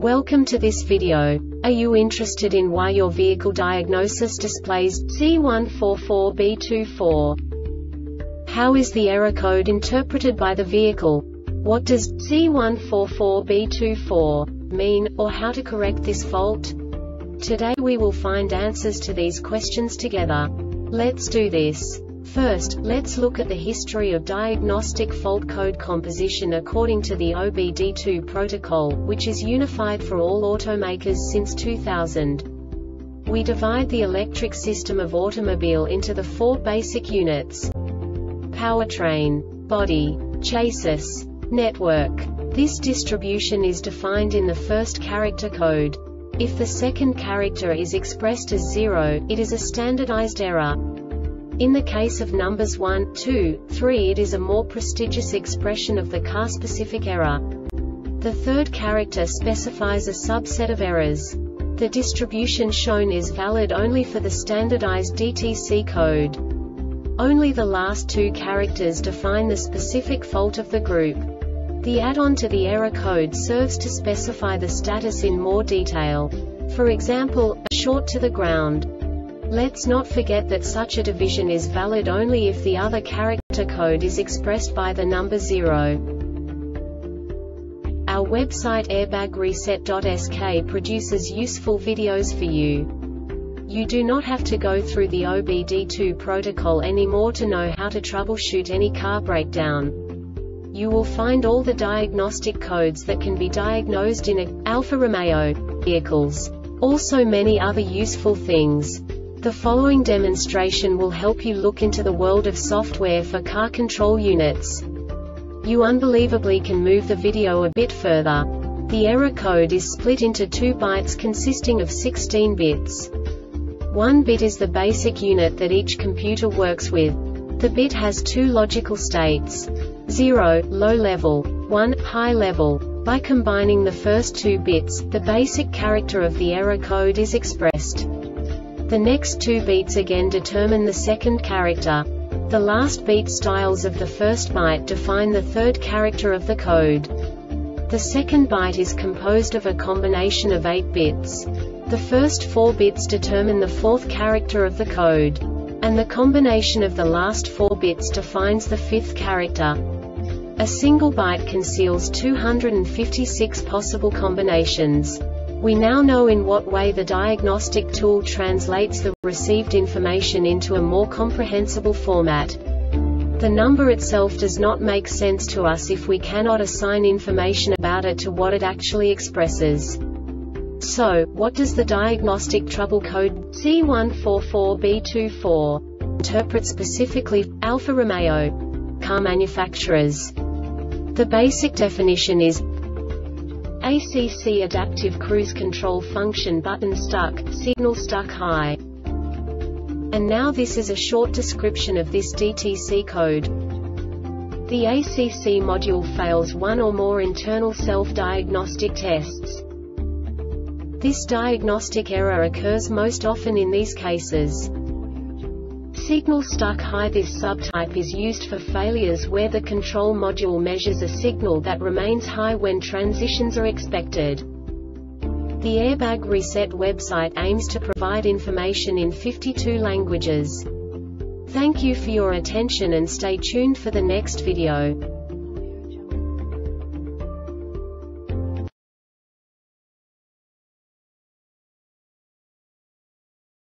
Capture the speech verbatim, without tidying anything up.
Welcome to this video. Are you interested in why your vehicle diagnosis displays C one four four B two four? How is the error code interpreted by the vehicle? What does C one four four B two four mean, or how to correct this fault? Today we will find answers to these questions together. Let's do this. First, let's look at the history of diagnostic fault code composition according to the O B D two protocol, which is unified for all automakers since two thousand. We divide the electric system of automobile into the four basic units: powertrain, body, chassis, network. This distribution is defined in the first character code. If the second character is expressed as zero, it is a standardized error. In the case of numbers one, two, three, it is a more prestigious expression of the car-specific error. The third character specifies a subset of errors. The distribution shown is valid only for the standardized D T C code. Only the last two characters define the specific fault of the group. The add-on to the error code serves to specify the status in more detail. For example, a short to the ground. Let's not forget that such a division is valid only if the other character code is expressed by the number zero. Our website airbag reset dot S K produces useful videos for you. You do not have to go through the O B D two protocol anymore to know how to troubleshoot any car breakdown. You will find all the diagnostic codes that can be diagnosed in a Alfa Romeo vehicles. Also many other useful things. The following demonstration will help you look into the world of software for car control units. You unbelievably can move the video a bit further. The error code is split into two bytes consisting of sixteen bits. One bit is the basic unit that each computer works with. The bit has two logical states: zero, low level, one, high level. By combining the first two bits, the basic character of the error code is expressed. The next two beats again determine the second character. The last beat styles of the first byte define the third character of the code. The second byte is composed of a combination of eight bits. The first four bits determine the fourth character of the code. And the combination of the last four bits defines the fifth character. A single byte conceals two hundred fifty-six possible combinations. We now know in what way the diagnostic tool translates the received information into a more comprehensible format. The number itself does not make sense to us if we cannot assign information about it to what it actually expresses. So, what does the diagnostic trouble code C one four four B two four interpret specifically for Alfa Romeo car manufacturers? The basic definition is A C C adaptive cruise control function button stuck, signal stuck high. And now this is a short description of this D T C code. The A C C module fails one or more internal self-diagnostic tests. This diagnostic error occurs most often in these cases. Signal stuck high. This subtype is used for failures where the control module measures a signal that remains high when transitions are expected. The Airbag Reset website aims to provide information in fifty-two languages. Thank you for your attention and stay tuned for the next video.